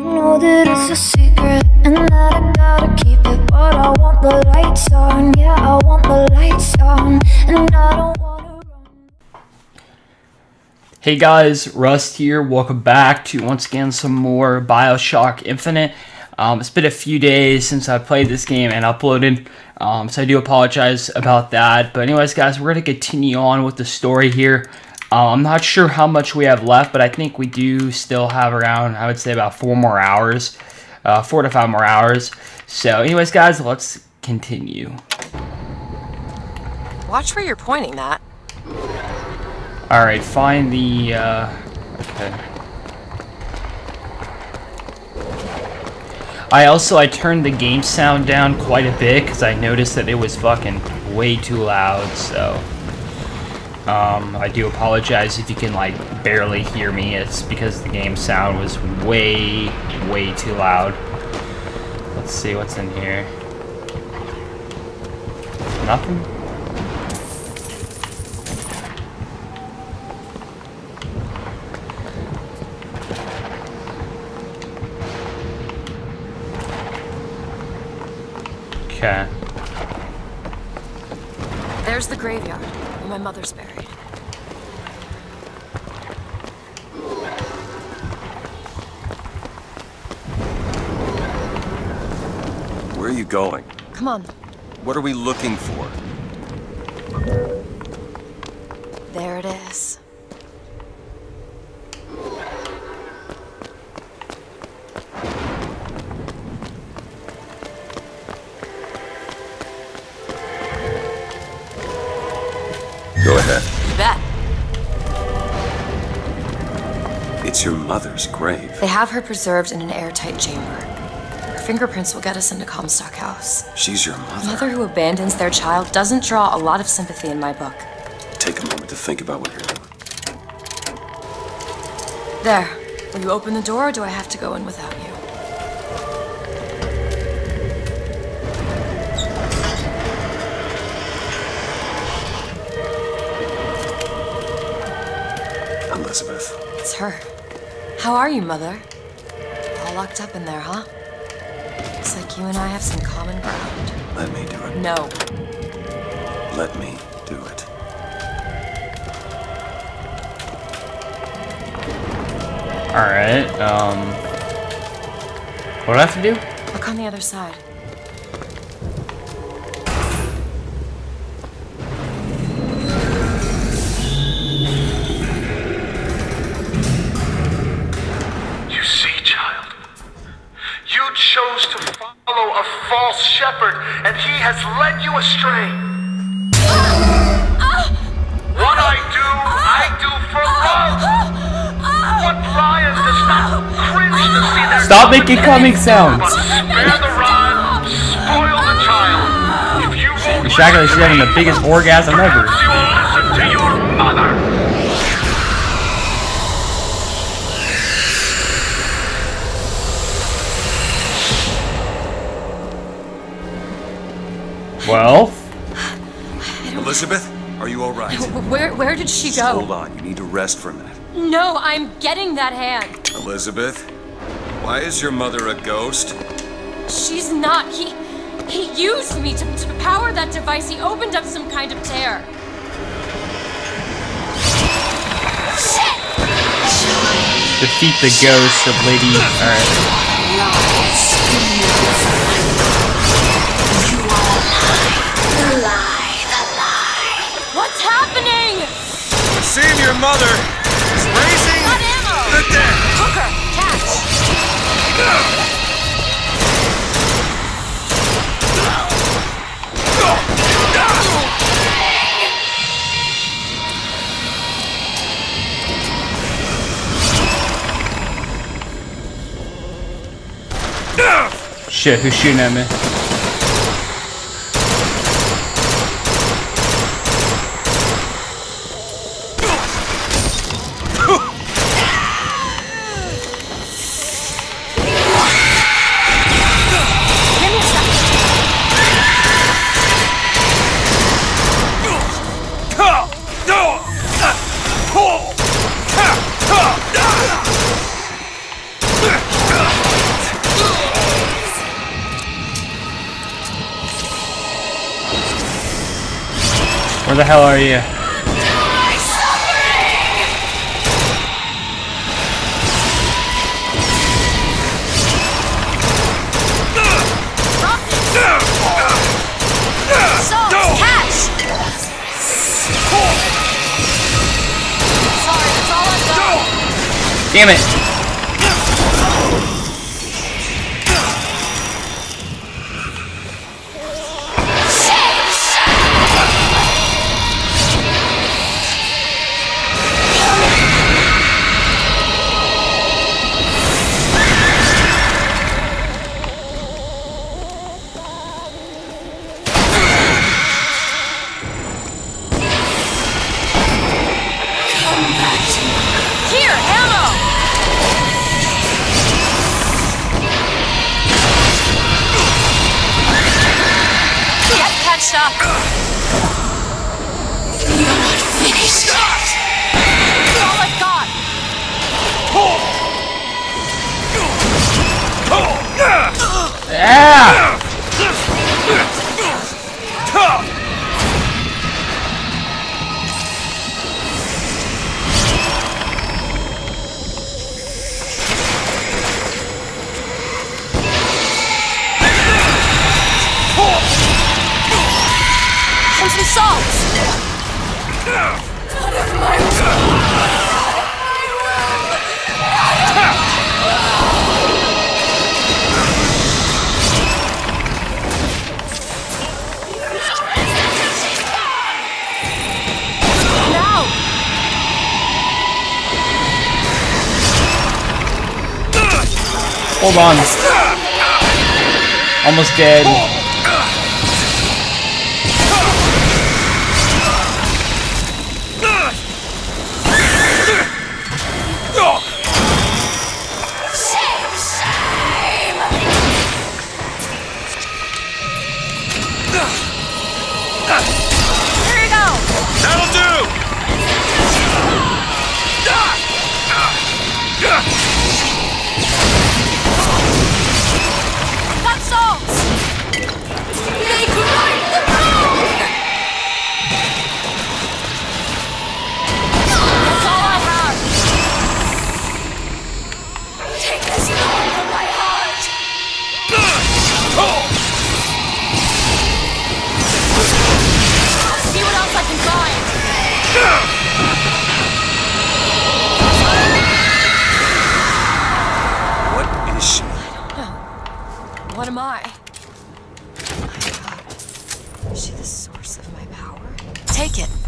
know that it's a secret and that I gotta keep it, but I want the lights on, yeah, I want the lights on, and I don't wanna run. Hey guys, Rust here. Welcome back to once again some more BioShock Infinite. It's been a few days since I played this game and uploaded, so I do apologize about that. But anyways guys, we're going to continue on with the story here. I'm not sure how much we have left, but I think we do still have around, I would say about 4 more hours, 4 to 5 more hours. So anyways guys, let's continue. Watch where you're pointing that. Alright, find the, okay. I turned the game sound down quite a bit because I noticed that it was fucking way too loud, so I do apologize if you can like barely hear me. It's because the game sound was way too loud. Let's see what's in here. Nothing? Okay. There's the graveyard where my mother's buried. Where are you going? Come on. What are we looking for? There it is. Go ahead. You bet. It's your mother's grave. They have her preserved in an airtight chamber. Her fingerprints will get us into Comstock House. She's your A mother. mother who abandons their child doesn't draw a lot of sympathy in my book. Take a moment to think about what you're doing. There. Will you open the door or do I have to go in without you? Elizabeth. It's her. How are you, Mother? All locked up in there, huh? Looks like you and I have some common ground. Let me do it. No. Let me do it. Alright, what do I have to do? Look on the other side. You see, child, you chose to follow a false shepherd, and he has led you astray. What I do for love. What lion does not cringe to see their Stop making comic sounds! but spare the rod, spoil the child. If you won't Shaka, she's having the biggest orgasm ever. you listen to your mother. Well, Elizabeth, are you all right? Where did she Just go? hold on. You need to rest for a minute. No, I'm getting that hand. Elizabeth, why is your mother a ghost? She's not. He used me to power that device. He opened up some kind of tear. defeat the ghost of Lady. Alright. What's happening? Seeing your mother is raising Got ammo. the dead. Hooker, catch. Shit, who's shooting at me? Where the hell are you? Damn it! Stop! You're not finished yet! That's all I've got! Yeah! Some salt! Hold on. Almost dead. What am I? Is she the source of my power? Take it.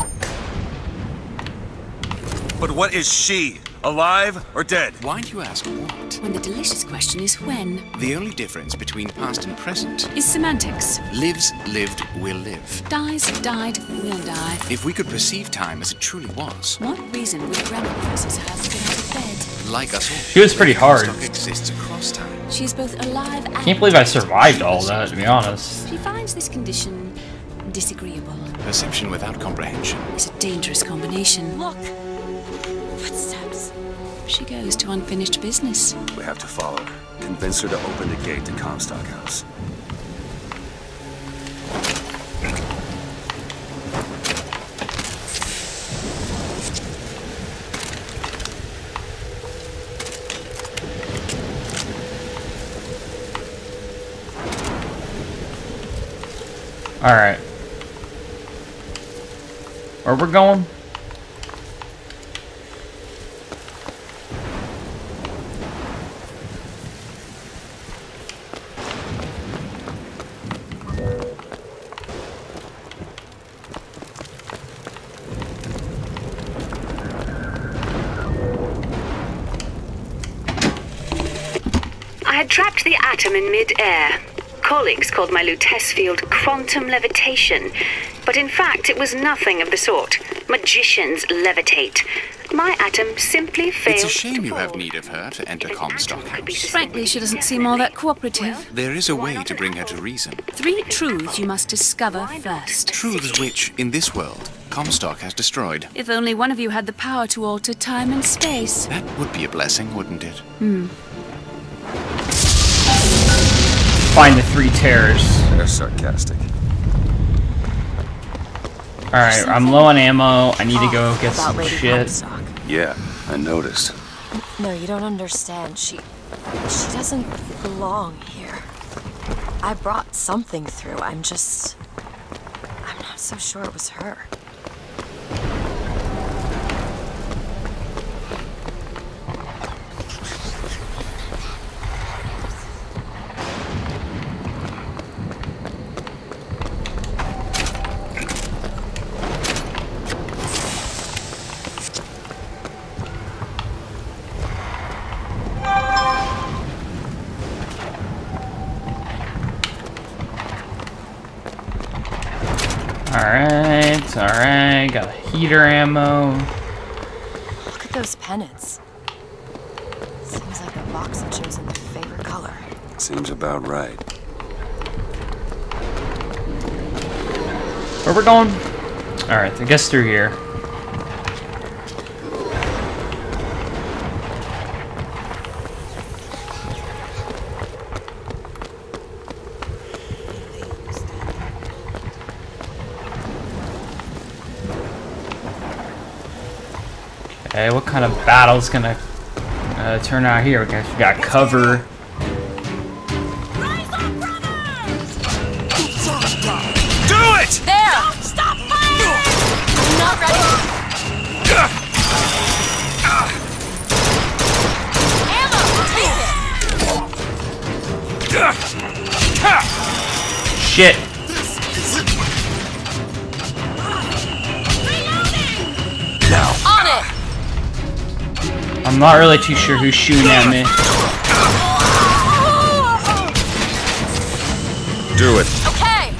But what is she? Alive or dead? Why do you ask what? When the delicious question is when. The only difference between past and present Is semantics. lives, lived, will live. Dies, died, will die. If we could perceive time as it truly was, What reason would Grandma Princess have to get out of bed? like us all, She was pretty hard. Comstock exists across time. She's both alive and... Can't believe I survived all that, to be honest. She finds this condition disagreeable. Perception without comprehension. It's a dangerous combination. Look! Footsteps. She goes to unfinished business. We have to follow her. Convince her to open the gate to Comstock House. Alright. Where we're going? I had trapped the atom in mid-air. Colleagues called my Lutece field quantum levitation, but in fact it was nothing of the sort. Magicians levitate. My atom simply failed. It's a shame to you have fall. need of her to enter If an Comstock atom could be House. Frankly, she doesn't seem all that cooperative. There is a way to bring her to reason. 3 truths you must discover first. Truths which, in this world, Comstock has destroyed. If only one of you had the power to alter time and space. That would be a blessing, wouldn't it? Find the 3 terrors. They're sarcastic. Alright, I'm low on ammo. I need to go get some shit. Yeah, I noticed. No, you don't understand. She doesn't belong here. I brought something through. I'm not so sure it was her. Alright, got heater ammo. Look at those pennants. Seems like the box had chosen their favorite color. Seems about right. Where we're going? Alright, I guess through here. Okay, what kind of battle's gonna turn out here? We got cover. Do it! There! Stop firing! I'm not ready. Ammo! Take it! Shit! Now. On it! I'm not really too sure who's shooting at me. Do it. Okay!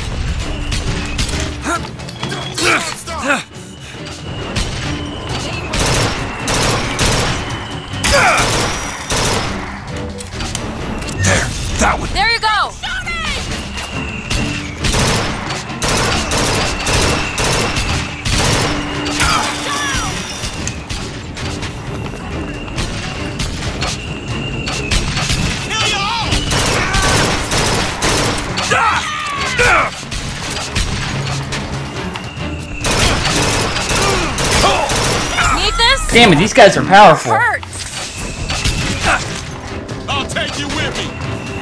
There. That one. There you go! Damn it, these guys are powerful. I'll take you with me.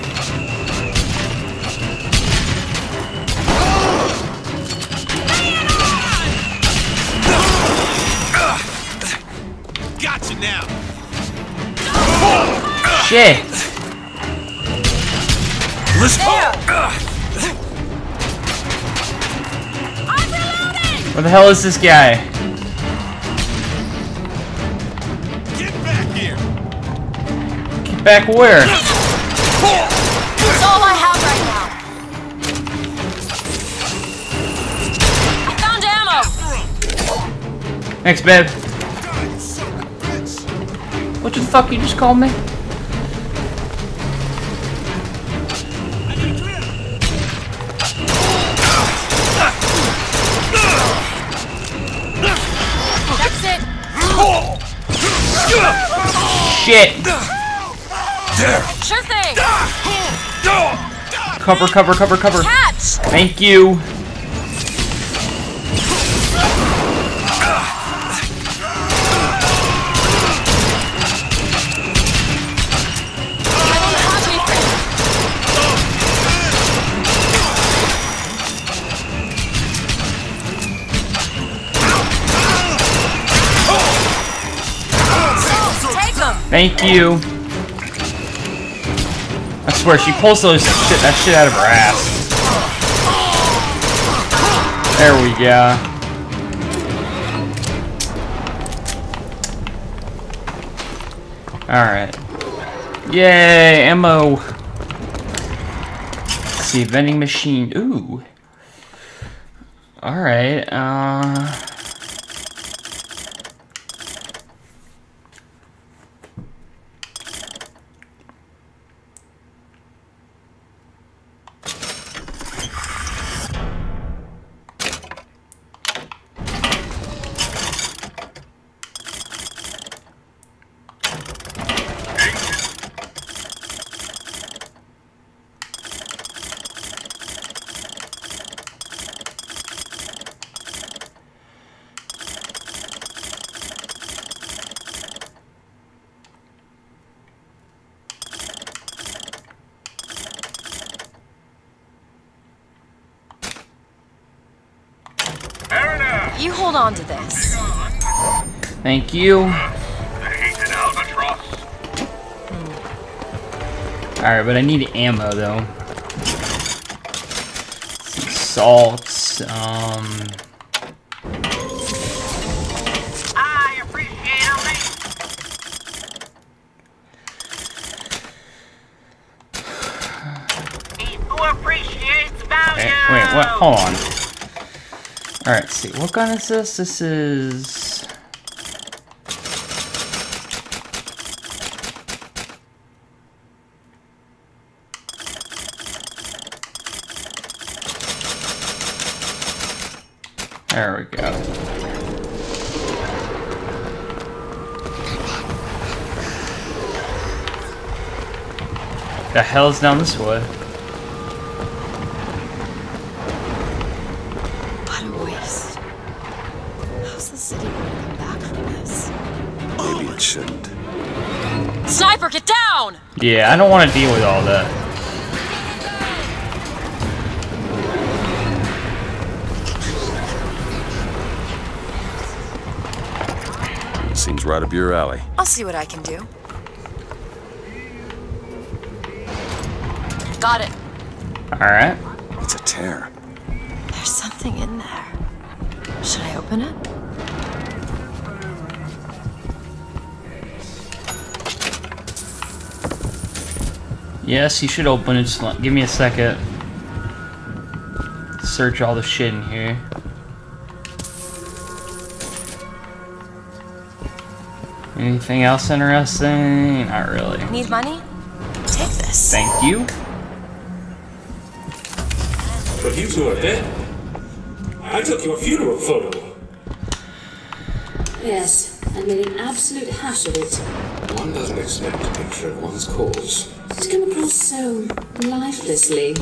Gotcha now. Shit. Let's go. Where the hell is this guy? Back where? That's all I have right now. I found ammo. Thanks, babe. What the fuck you just called me? That's it. Shit. There. Sure thing. Cover, cover, cover, cover. Catch. Thank you. Take them. Thank you. I swear, she pulls that shit out of her ass. There we go. Alright. Yay, ammo. Let's see, vending machine. Ooh. Alright, You hold on to this. Thank you. Alright, but I need ammo though. Salts, I appreciate who appreciates value. wait, what? Hold on. Alright, let's see. What gun is this? This is... There we go. The hell's down this way? What a waste. How's the city going to come back from this? Maybe it shouldn't. Sniper, get down! Yeah, I don't want to deal with all that. Seems right up your alley. I'll see what I can do. Got it. Alright. It's a tear. There's something in there. Should I open it? Yes, you should open it. Just give me a second. Search all the shit in here. Anything else interesting? Not really. Need money? Take this. Thank you. But you two are dead. I took your funeral photo. Yes, and made an absolute hash of it. One doesn't expect a picture of one's cause. It's come across so lifelessly.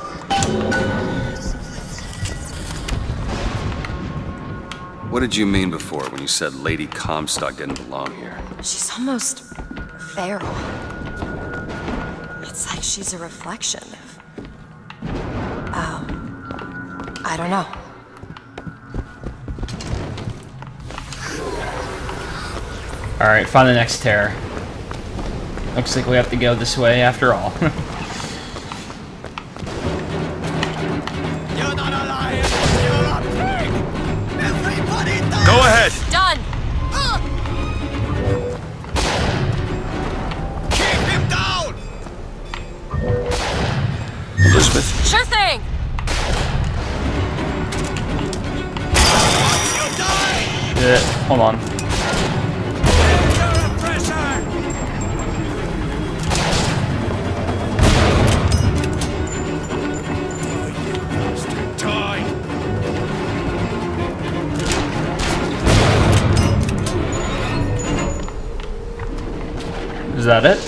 What did you mean before when you said Lady Comstock didn't belong here? She's almost feral. It's like she's a reflection of... I don't know. Alright, find the next terror. Looks like we have to go this way after all. You're not alive! You're a pig! Everybody die! Go ahead! Done! Keep him down! Elizabeth? Sure thing! You die! Hold on. You're a pressure! Die! Is that it?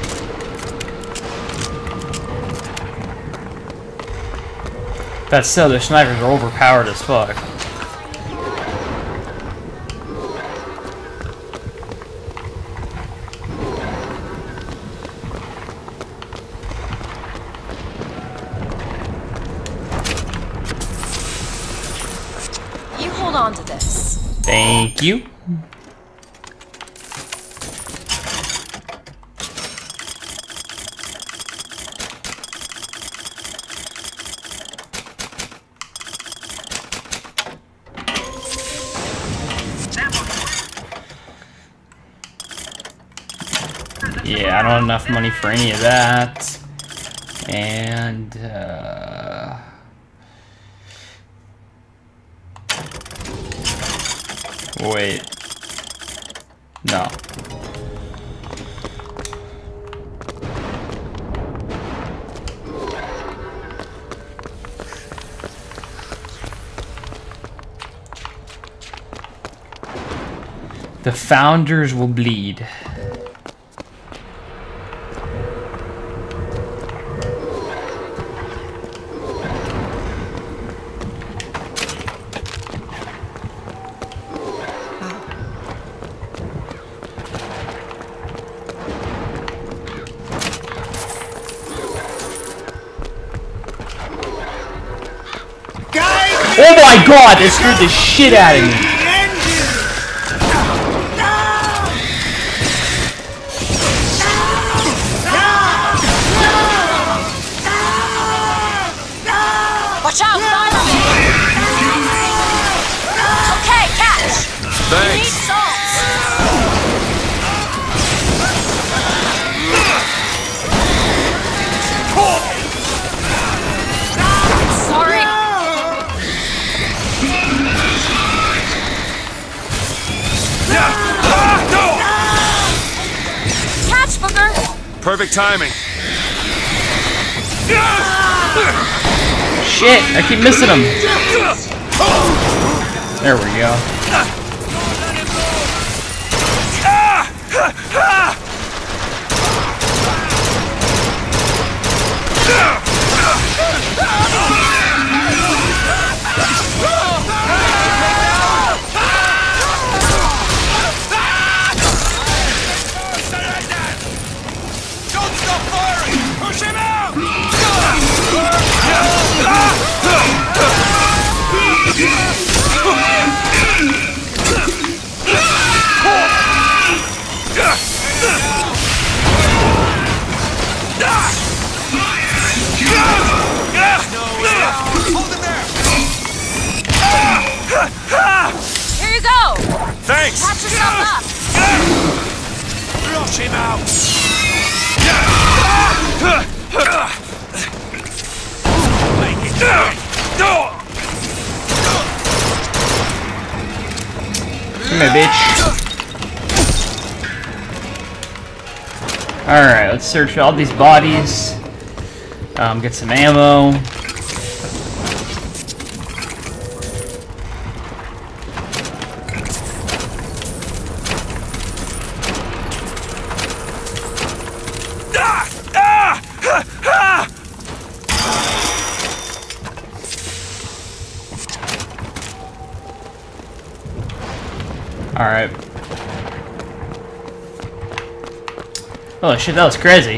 That's so, their snipers are overpowered as fuck. You hold on to this. Thank you. Yeah, I don't have enough money for any of that. And, wait. No. The founders will bleed. Guys! Oh my god, that scared the shit out of me. Watch out, fire me! Okay, catch! Thanks. Need salts! Sorry! Catch, Booker! Perfect timing. Shit, I keep missing him. There we go. Don't stop firing! Push him out! Hold him there! Here you go! Thanks! Patch yourself up! Flush him out! Make it quick! Come here, bitch. Alright, let's search all these bodies. Get some ammo. Alright. Oh shit, that was crazy.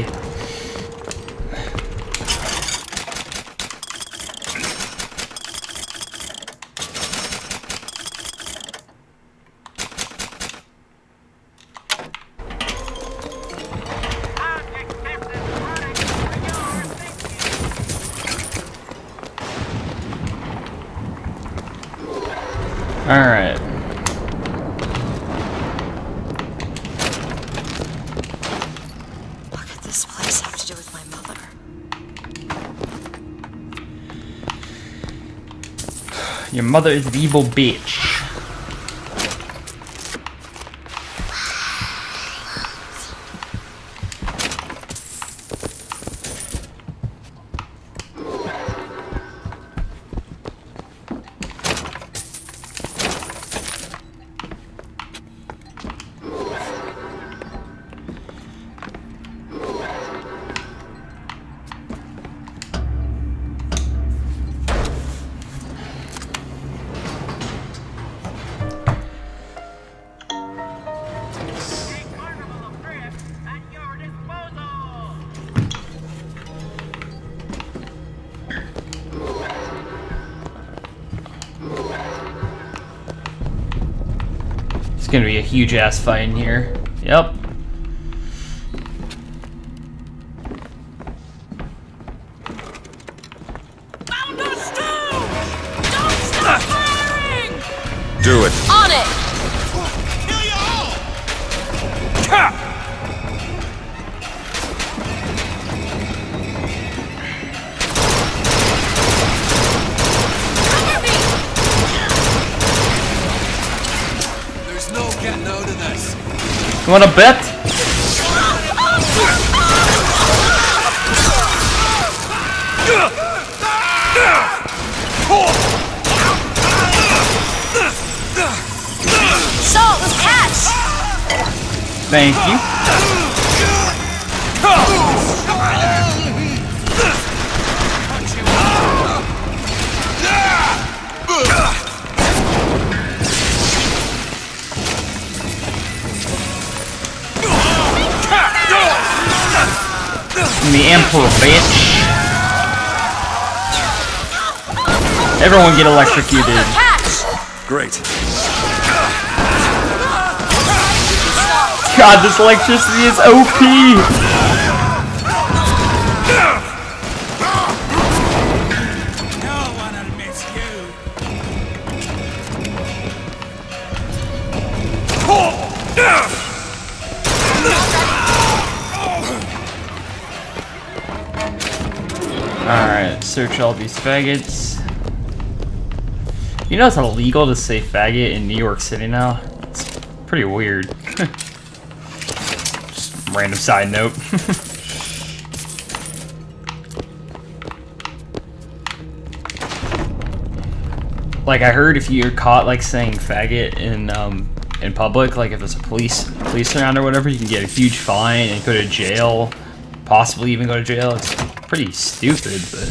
Alright. What could this place have to do with my mother? Your mother is an evil bitch. It's gonna be a huge ass fight in here. Yep. Do it. On it! Kill you all! Cover me! There's no getting out of this. You wanna bet? Salt, let's catch! Thank you. I'm the Emperor, bitch. Everyone get electrocuted. Great. God, this electricity is OP. Alright, search all these faggots. You know it's illegal to say faggot in New York City now? It's pretty weird. Just random side note. Like, I heard if you're caught like saying faggot in public, like if there's a police around or whatever, you can get a huge fine and go to jail, possibly even go to jail. It's pretty stupid, but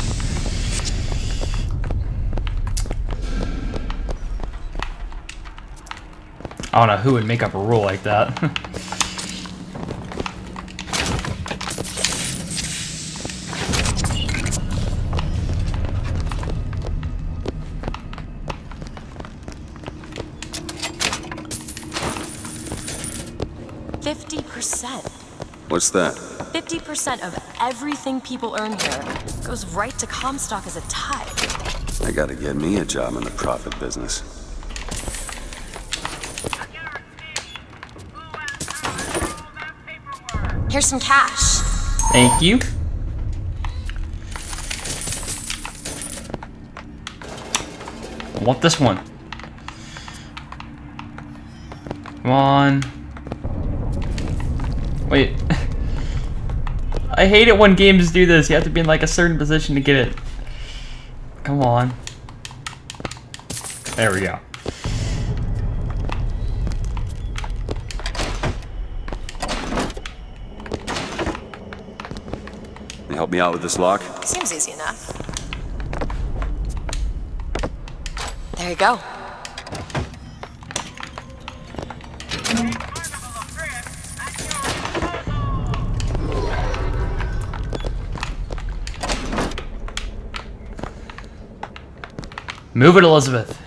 I don't know who would make up a rule like that. What's that? 50% of everything people earn here goes right to Comstock as a tithe. I gotta get me a job in the profit business. Here's some cash. Thank you. I want this one. Come on. Wait. I hate it when games do this. You have to be in like a certain position to get it. Come on. There we go. Can you help me out with this lock? Seems easy enough. There you go. Move it, Elizabeth.